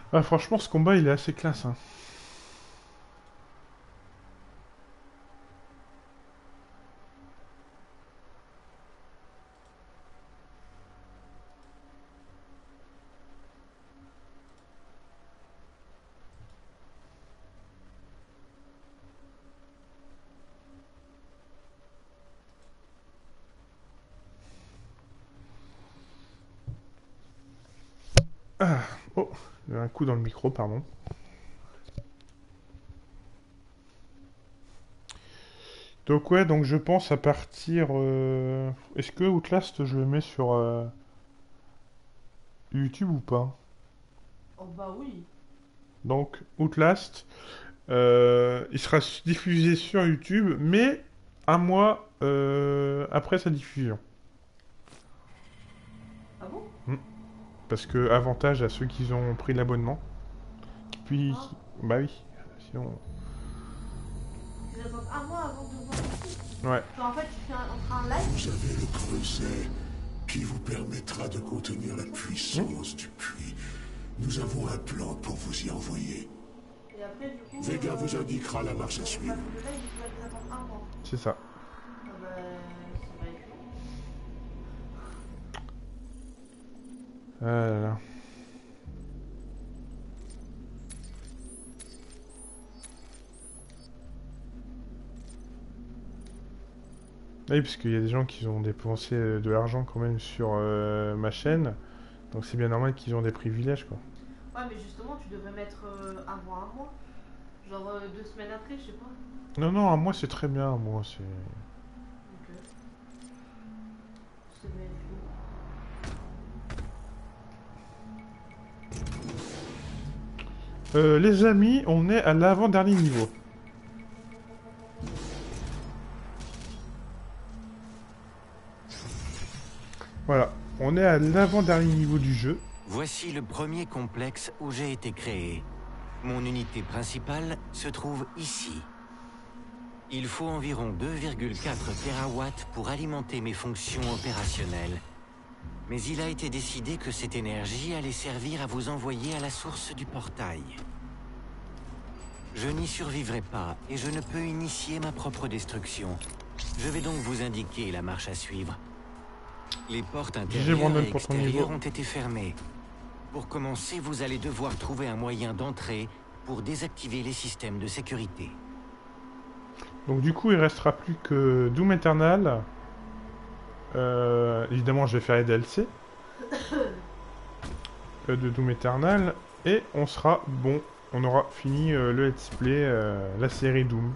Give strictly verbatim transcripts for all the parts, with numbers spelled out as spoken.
Ah, franchement, ce combat, il est assez classe, hein. Ah, oh, il y a un coup dans le micro, pardon. Donc ouais, donc je pense à partir... euh, Est-ce que Outlast, je le mets sur euh, YouTube ou pas? Oh bah oui. Donc Outlast, euh, il sera diffusé sur YouTube, mais un mois euh, après sa diffusion. Ah bon? Hmm. Parce que avantage à ceux qui ont pris l'abonnement. Puis, Ah. bah oui, sinon... Ils attendent un mois avant de voir le truc. Ouais, Genre en fait tu fais un, on fera un live. Vous avez le creuset qui vous permettra de contenir la hmm, puissance du puits. Nous avons un plan pour vous y envoyer. Et après du coup. Vega Euh, vous indiquera la marche à pour suivre. passer le live, ils doivent ils attendent un mois. c'est ça. Ah bah ça va être long. Ah là là. Oui, parce qu'il y a des gens qui ont dépensé euh, de l'argent quand même sur euh, ma chaîne, donc c'est bien normal qu'ils ont des privilèges, quoi. Ouais mais justement tu devrais mettre euh, avant un mois. Genre euh, deux semaines après, je sais pas. Non, non, moi c'est très bien, moi c'est... Ok. Ça devait être long. Euh, les amis, on est à l'avant-dernier niveau. Voilà, on est à l'avant-dernier niveau du jeu. Voici le premier complexe où j'ai été créé. Mon unité principale se trouve ici. Il faut environ deux virgule quatre térawatts pour alimenter mes fonctions opérationnelles. Mais il a été décidé que cette énergie allait servir à vous envoyer à la source du portail. Je n'y survivrai pas et je ne peux initier ma propre destruction. Je vais donc vous indiquer la marche à suivre. Les portes G G intérieures Brandon et pour ton niveau. extérieures ont été fermées. Pour commencer, vous allez devoir trouver un moyen d'entrer pour désactiver les systèmes de sécurité. Donc du coup, il restera plus que Doom Eternal. Euh, évidemment, je vais faire les D L C euh, de Doom Eternal. Et on sera bon. On aura fini euh, le let's play, euh, la série Doom.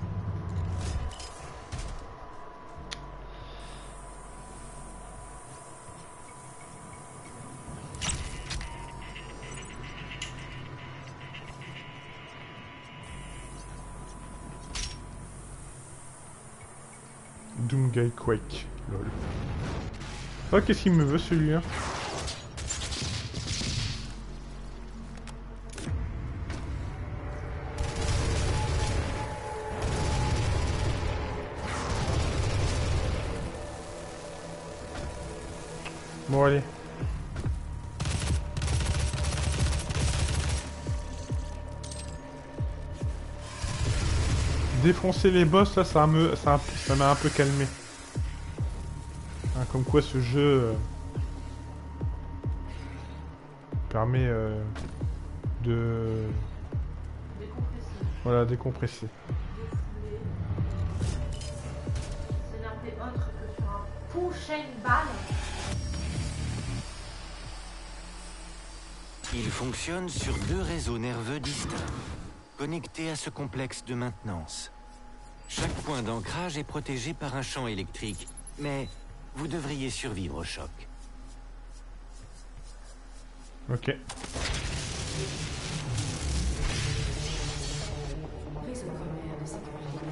Doom Guy Quake. Lol. Oh, qu'est-ce qu'il me veut celui-là? Bon, allez. Défoncer les boss, là, ça me, ça, ça m'a un peu calmé. Hein, comme quoi ce jeu euh, permet euh, de... Décompresser. Voilà, décompresser. Défouler. S'énerver autre que sur un push and balle. Il fonctionne sur deux réseaux nerveux distincts, connectés à ce complexe de maintenance. Chaque point d'ancrage est protégé par un champ électrique, mais vous devriez survivre au choc. Ok. Réseau primaire de sécurité.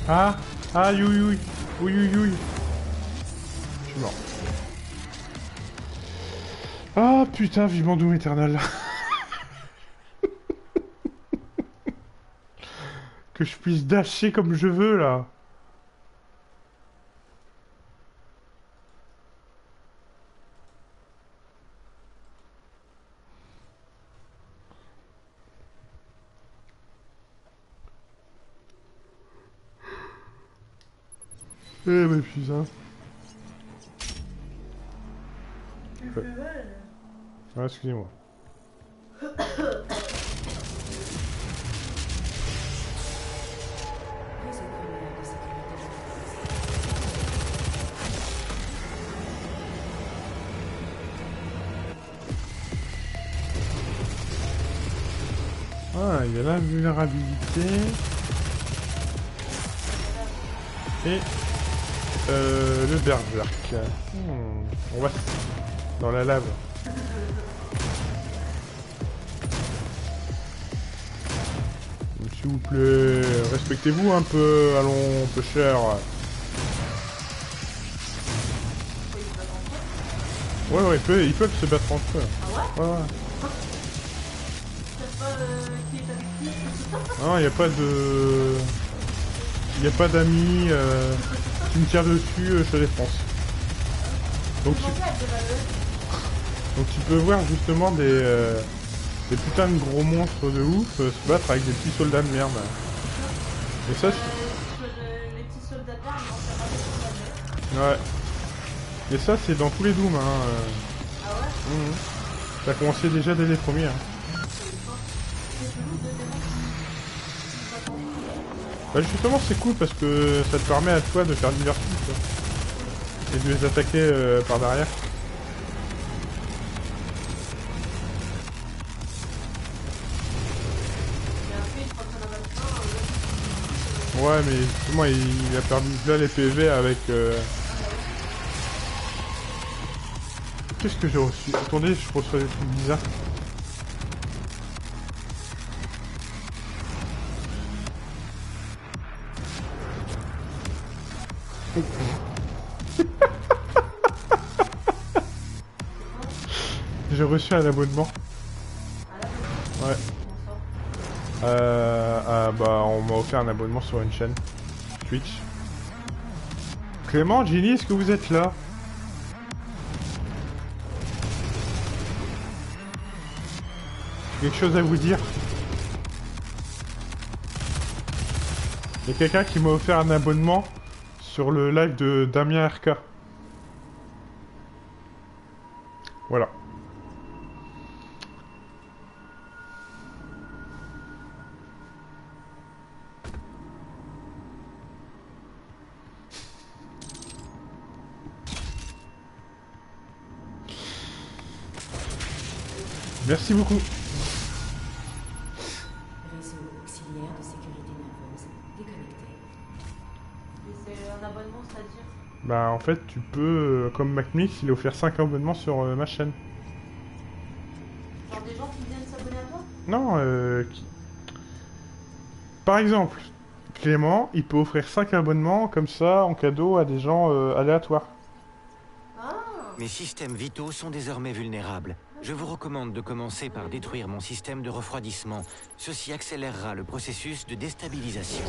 Ah, ah, oui, oui, oui, oui, oui. Je suis mort. Ah putain, vivement Doom Eternal. Que je puisse dasher comme je veux là. Eh bah putain. Ouais. Ah, excusez-moi. Réseau primaire de sécurité nerveuse. Ah, il y a la vulnérabilité. Et euh, le berserk. Hmm, on va dans la lave. S'il vous plaît, respectez-vous un peu, allons, peu cher. Ouais, ouais, ils peuvent, ils peuvent se battre entre eux. Ah ouais? Ouais, ouais. C'est pas euh, qui est avec qui? Non, il n'y a pas de... Il n'y a pas d'amis euh, qui me tirent dessus, euh, je te défonce. Donc tu... Donc tu peux voir justement des... Euh, des putains de gros monstres de ouf euh, se battre avec des petits soldats de merde. Et ça, Euh, c'est... sur le- les petits soldats d'armes, non, c'est pas des soldats d'armes. Ouais. Et ça, c'est dans tous les Dooms, hein. euh. Ah ouais? Mhm. Ça a commencé déjà dès les premiers. Hein. Bah justement, c'est cool parce que ça te permet à toi de faire diversion, quoi. Et de les attaquer euh, par derrière. Et après, je crois que ça en a vingt-un, euh, Ouais, mais justement, il, il a perdu là les P V avec... Euh... Qu'est-ce que j'ai reçu? Attendez, je reçois des trucs bizarres. J'ai reçu un abonnement. Ouais. Euh, euh, bah, on m'a offert un abonnement sur une chaîne Twitch. Clément, Ginny, est-ce que vous êtes là? J'ai quelque chose à vous dire. Il y a quelqu'un qui m'a offert un abonnement sur le live de Damien R K. Voilà. Merci beaucoup. Réseau auxiliaire de sécurité nerveuse déconnecté. Et c'est un abonnement, c'est-à-dire? Bah en fait tu peux, euh, comme MacMix, il a offert cinq abonnements sur euh, ma chaîne. Genre des gens qui viennent s'abonner à toi? Non, euh, qui... Par exemple, Clément, il peut offrir cinq abonnements comme ça en cadeau à des gens euh, aléatoires. Ah! Mes systèmes vitaux sont désormais vulnérables. Je vous recommande de commencer par détruire mon système de refroidissement. Ceci accélérera le processus de déstabilisation.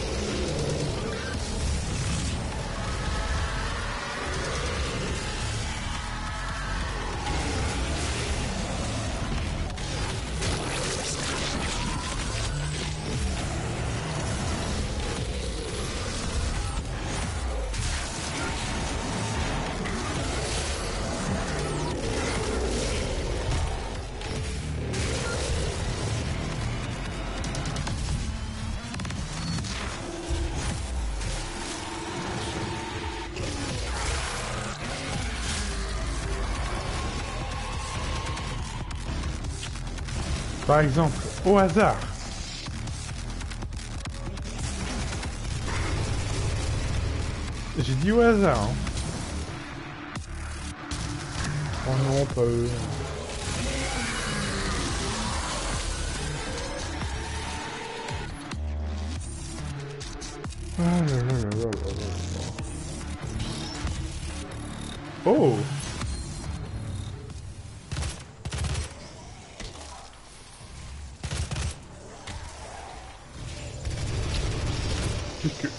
Par exemple, au hasard. J'ai dit au hasard. Hein. Oh non, pas eux. Ah là là là là là là. Oh. Qu'est-ce que...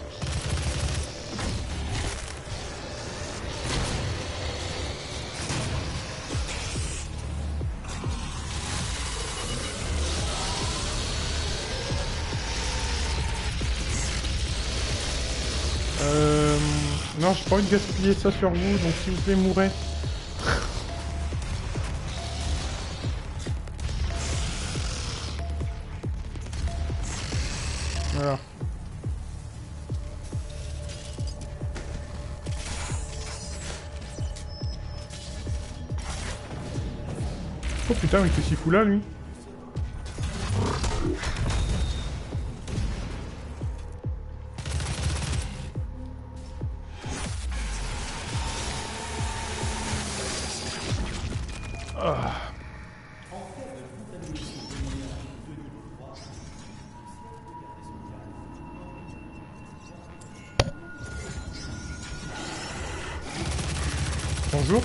Euh... Non, j'ai pas envie de gaspiller ça sur vous, donc s'il vous plaît, mourrez. Voilà. Oh putain, mais qu'est-ce qu'il fout là, lui? Ah. Bonjour.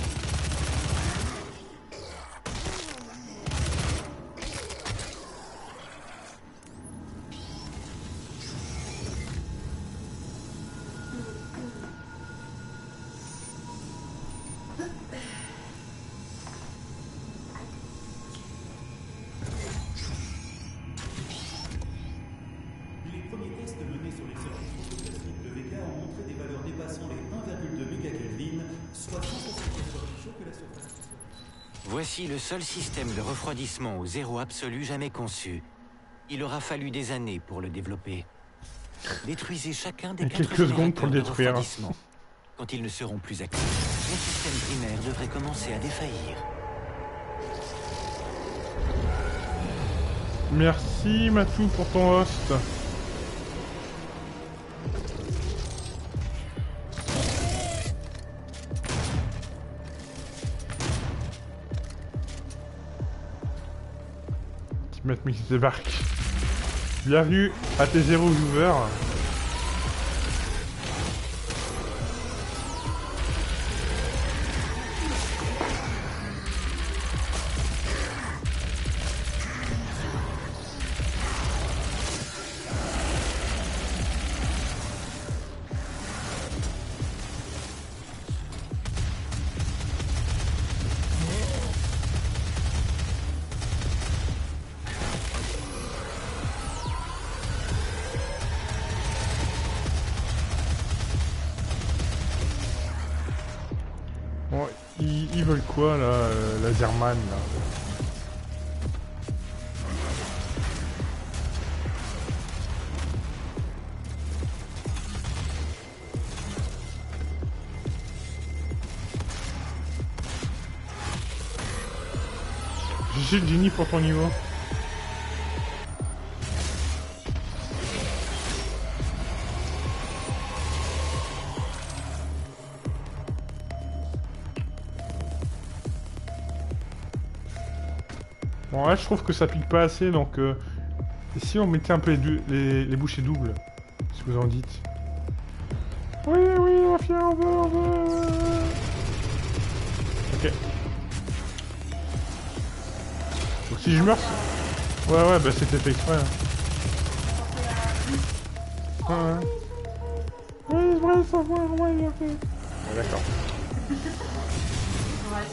Les premiers tests menés sur les circuits classiques de Vega ont montré des valeurs dépassant les un virgule deux mégakelvin, soit cent soixante-quinze fois plus chaud que la surface du Soleil. Voici le seul système de refroidissement au zéro absolu jamais conçu. Il aura fallu des années pour le développer. Détruisez chacun des Et quatre quelques secondes pour le générateurs de détruire. refroidissement. Quand ils ne seront plus actifs, le système primaire devrait commencer à défaillir. Merci Matou pour ton host. Teammate Mix débarque. Bienvenue à tes zéro viewers. Bon, ils, ils veulent quoi là, euh, Laserman là? G G Jenny pour ton niveau. Bon là je trouve que ça pique pas assez donc euh, et si on mettait un peu les, deux- les, les bouchées doubles, si vous en dites. Oui oui on fait on veut on veut. Ok. Donc si je meurs... c'est- Ouais ouais bah c'était fait exprès. Hein. Ouais ouais. Oui c'est vrai savoir ouais il a fait. Ah, d'accord. Ouais.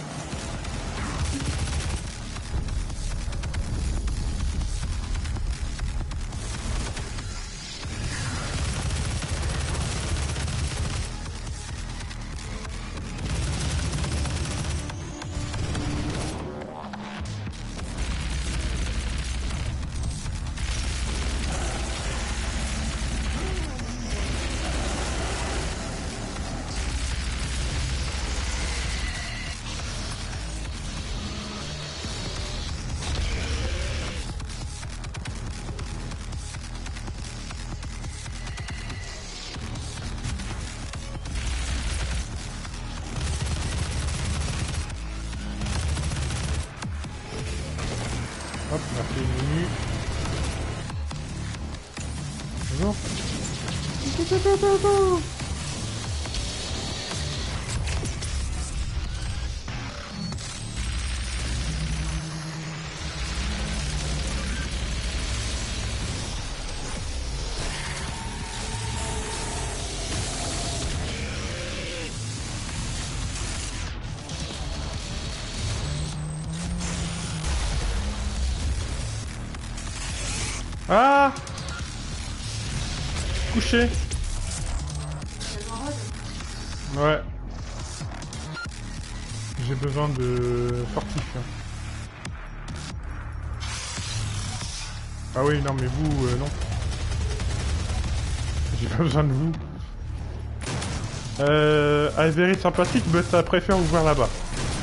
Ah! Couché. Ouais. J'ai besoin de fortifiant. Ah oui, non, mais vous, euh, non. J'ai pas besoin de vous. Euh... Avery sympathique, mais ça préfère vous voir là-bas.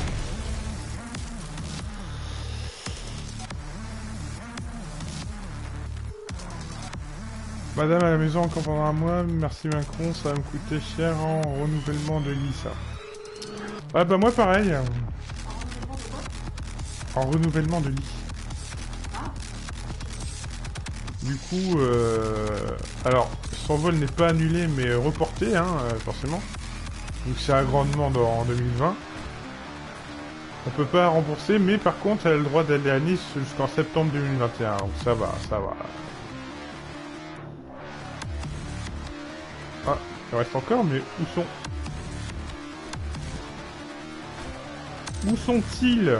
Madame à la maison encore pendant un mois, merci Macron, ça va me coûter cher en renouvellement de lit, ça. Ah bah moi pareil. En renouvellement de lit. Du coup, euh... alors, son vol n'est pas annulé mais reporté, hein, forcément. Donc c'est un grand demande en deux mille vingt. On peut pas rembourser, mais par contre elle a le droit d'aller à Nice jusqu'en septembre deux mille vingt et un, donc ça va, ça va. Ah, il reste encore, mais où sont... Où sont-ils?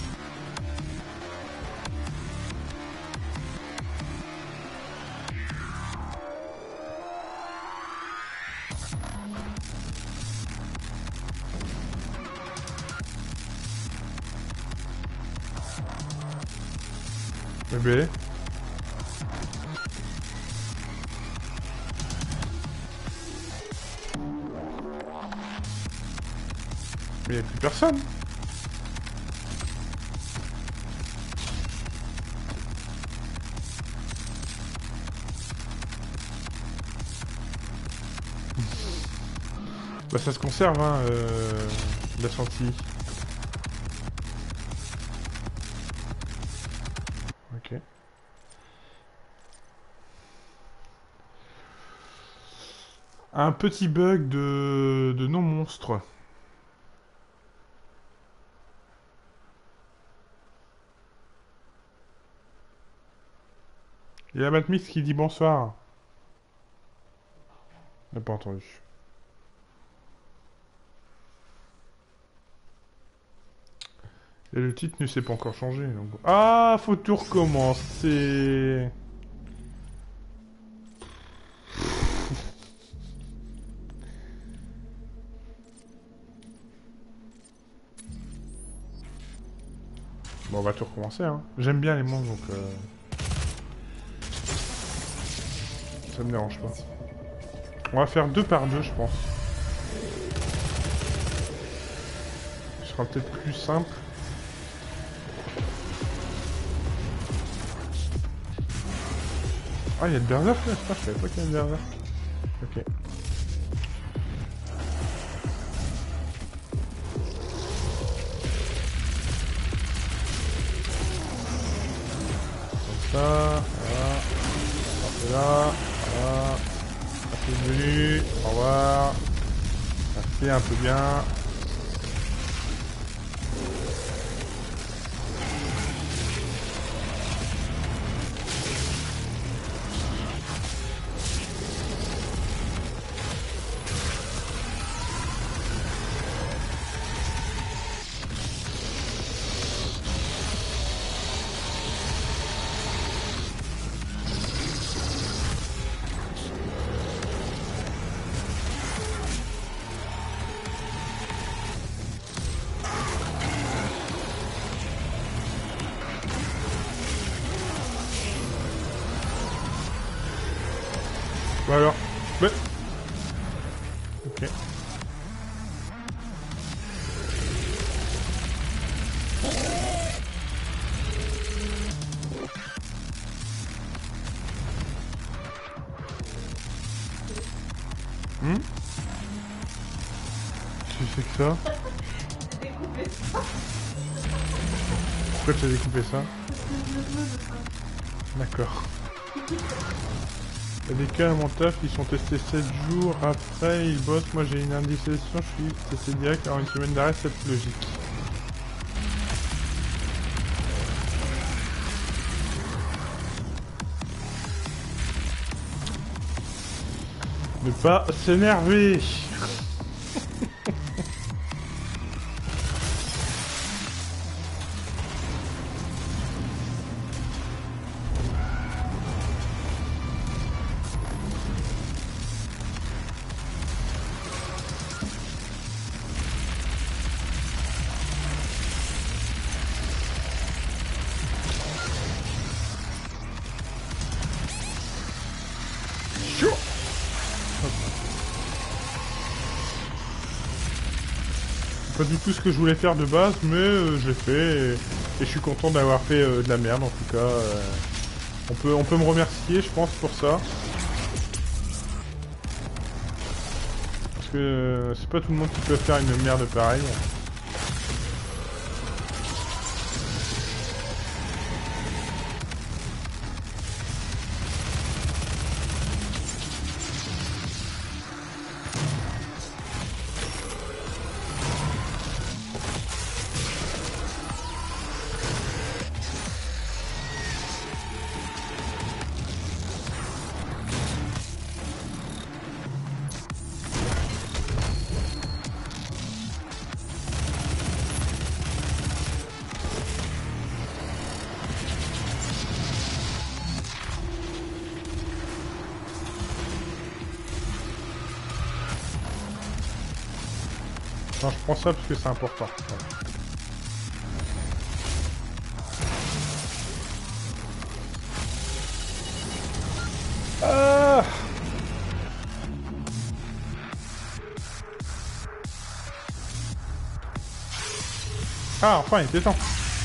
Bébé. Mais il n'y a plus personne. Bah ça se conserve, hein, euh, la chantilly. Ok. Un petit bug de, de non-monstre. Il y a Matmix qui dit bonsoir. On n'a pas entendu. Et le titre ne s'est pas encore changé. Donc... Ah, faut tout recommencer. Bon, on va tout recommencer, hein. J'aime bien les monstres, donc... Euh... ça me dérange pas. On va faire deux par deux, je pense. Ce sera peut-être plus simple. Ah, il y a le berserk là, je savais pas qu'il y a le berserk. Ok. Comme ça, voilà. Parfait là, voilà. Merci de venue, au revoir. Merci, un peu bien. Bah alors, mais... Ok. Hmm? Tu fais que ça? Découper ça. Pourquoi tu as découpé ça? D'accord. Il y a des cas à mon taf qui sont testés sept jours, après ils bossent, moi j'ai une indisposition, je suis testé direct, alors une semaine d'arrêt c'est logique. Ne pas s'énerver. Pas du tout ce que je voulais faire de base, mais euh, je l'ai fait et, et je suis content d'avoir fait euh, de la merde en tout cas. Euh, on peut, on peut me remercier, je pense, pour ça. Parce que euh, c'est pas tout le monde qui peut faire une merde pareille. Non, je prends ça parce que c'est important. Voilà. Ah, ah enfin, il était temps.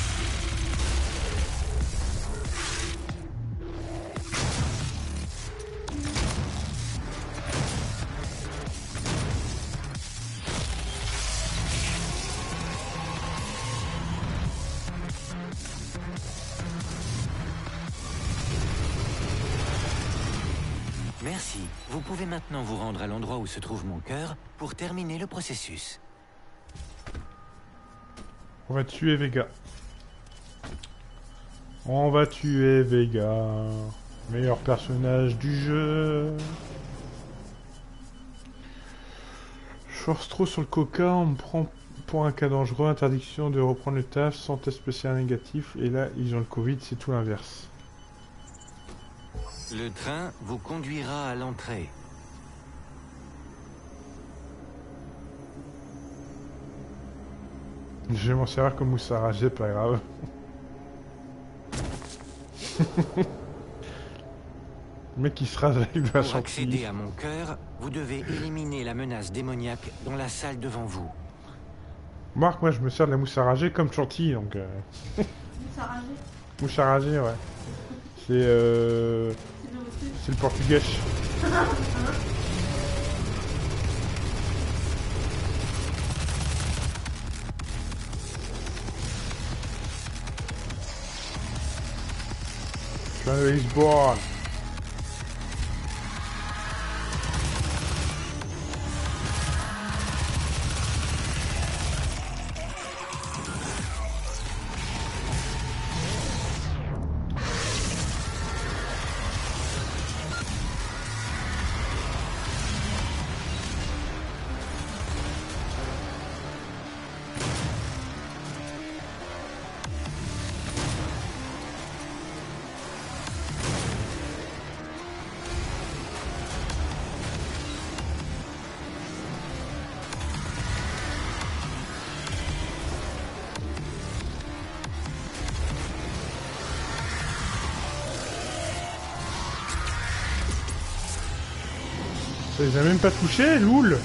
Merci. Vous pouvez maintenant vous rendre à l'endroit où se trouve mon cœur pour terminer le processus. On va tuer Vega. On va tuer Vega. Meilleur personnage du jeu. Je force trop sur le coca, on me prend pour un cas dangereux, interdiction de reprendre le taf, sans test spécial négatif, et là ils ont le Covid, c'est tout l'inverse. Le train vous conduira à l'entrée. Je vais m'en servir comme Moussara, c'est pas grave. Le mec qui se rase avec de la Pour accéder chantilly. à mon cœur, vous devez éliminer la menace démoniaque dans la salle devant vous. Marc, moi je me sers de la mousse à rager comme chantilly, donc... Euh... Ça rageait. mousse à rager, ouais. C'est euh... C'est le truc. c'est le portugais. John Lisbourne. Ça les a même pas touchés, loul.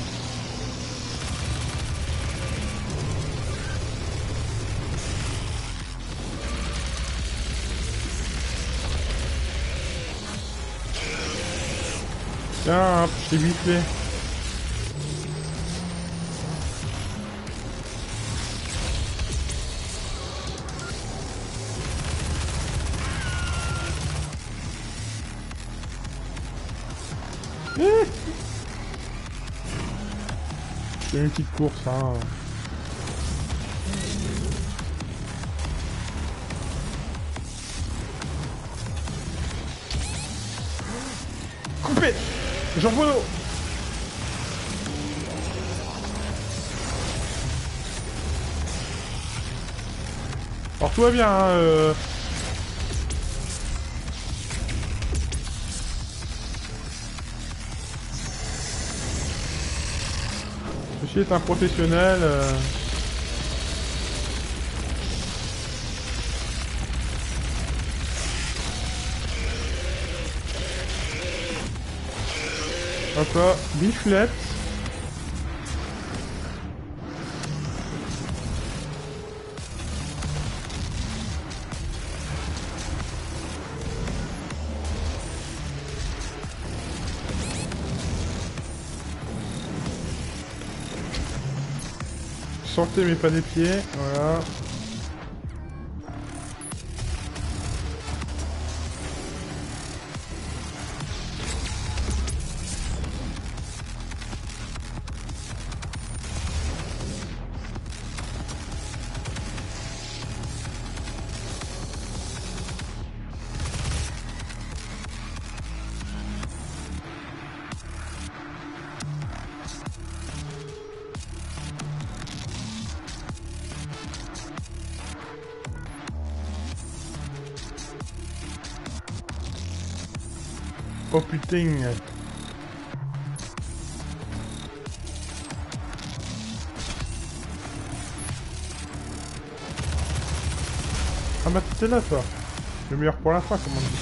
Tiens, hop, je t'ai biflé. C'est une petite course, hein. Coupé! Jean Bono! Alors tout va bien, hein, euh... Ceci est un professionnel. Euh... Hop là, biflette. Sortez mais pas des pieds, voilà. Oh putain. Ah bah t'étais là toi. Le meilleur pour la fin comme on dit.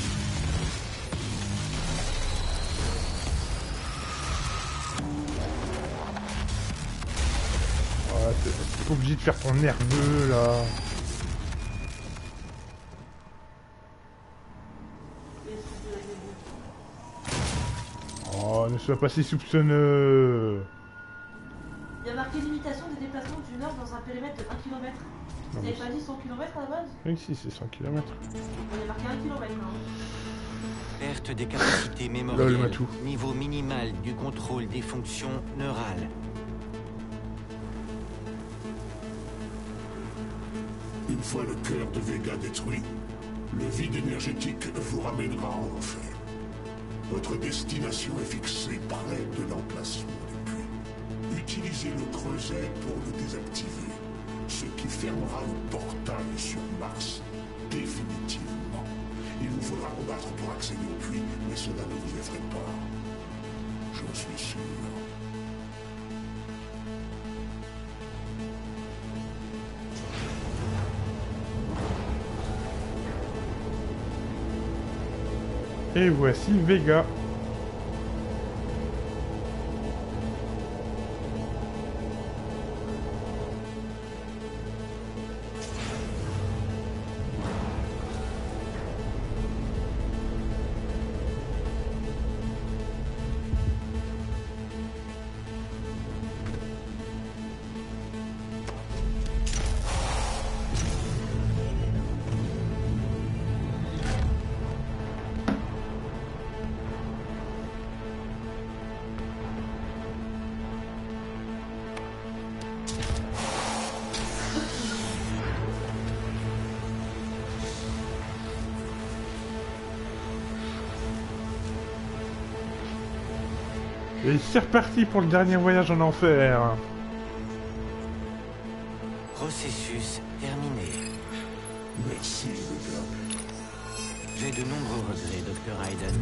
Ah, t'es pas obligé de faire ton nerveux là. Oh, ne sois pas si soupçonneux. Il y a marqué limitation des déplacements d'une heure dans un périmètre de un kilomètre. Vous n'avez pas dit cent kilomètres à la base? Oui, si, c'est cent kilomètres. Il y a marqué un kilomètre, hein. Perte des capacités mémorielles. Niveau minimal du contrôle des fonctions neurales. Une fois le cœur de Vega détruit, le vide énergétique vous ramènera en enfer. Votre destination est fixée près de l'emplacement du puits. Utilisez le creuset pour le désactiver, ce qui fermera le portail sur Mars, définitivement. Il vous faudra combattre pour accéder au puits, mais cela ne vous effraie pas. J'en suis sûr. Et voici Vega. Et c'est reparti pour le dernier voyage en enfer. Processus terminé. Merci, Vega. J'ai de nombreux regrets, docteur Hayden.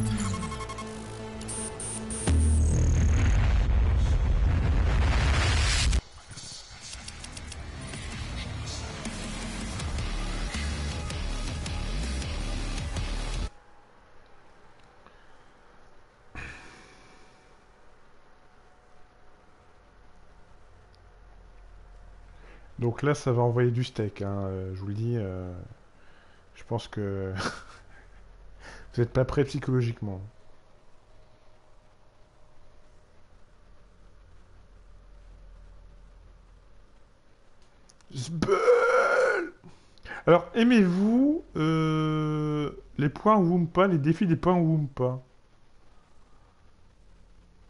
Donc là, ça va envoyer du steak, hein, euh, je vous le dis. Euh, je pense que vous n'êtes pas prêts psychologiquement. Zbeul. Alors, aimez-vous euh, les points Wumpa, les défis des points Wumpa?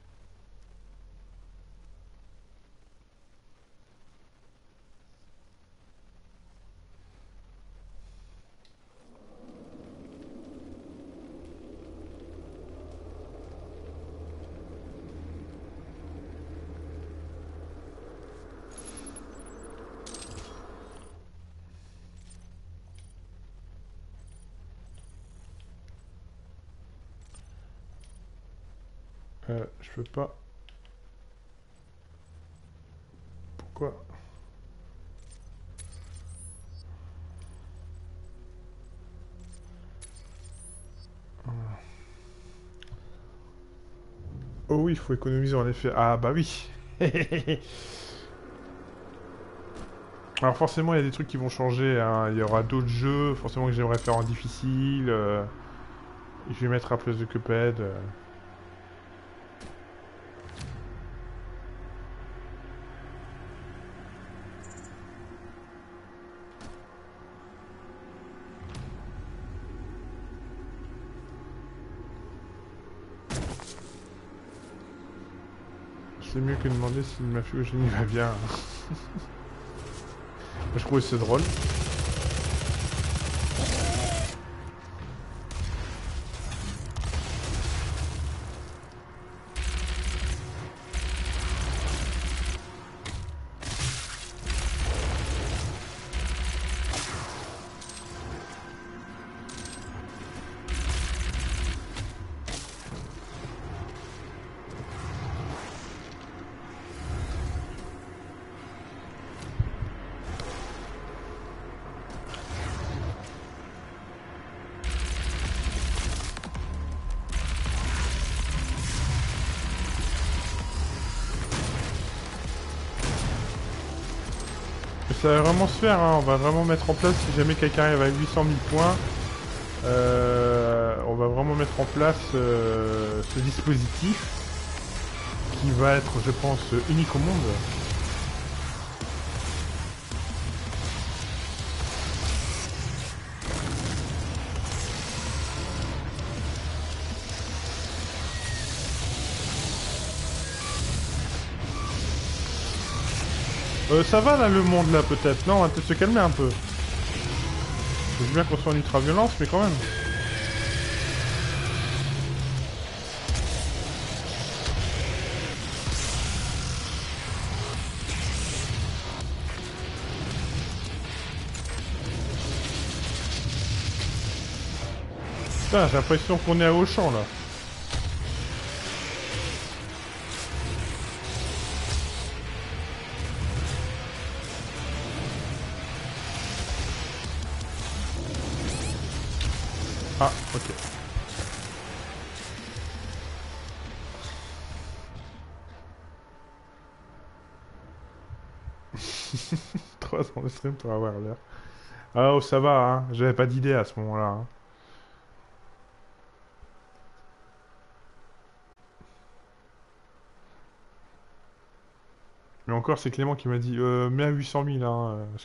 Euh, je peux pas... Pourquoi? Oh oui, il faut économiser en effet. Ah bah oui. Alors forcément, il y a des trucs qui vont changer, hein. Il y aura d'autres jeux, forcément que j'aimerais faire en difficile. euh, Je vais mettre à place de Cuphead. euh. C'est mieux que de demander si ma fille au génie va bien. Je trouve que c'est drôle. Ça va vraiment se faire, hein. On va vraiment mettre en place, si jamais quelqu'un arrive à huit cent mille points, euh, on va vraiment mettre en place euh, ce dispositif qui va être, je pense, unique au monde. Euh, ça va là le monde là peut-être, non? On va peut-être se calmer un peu. Je veux bien qu'on soit en ultra-violence, mais quand même. Putain, j'ai l'impression qu'on est à Auchan là. Ah, ok. Trois ans de stream pour avoir l'heure. Ah, oh, ça va, hein. J'avais pas d'idée à ce moment-là. hein. Mais encore, c'est Clément qui m'a dit euh, mets à huit cent mille, hein.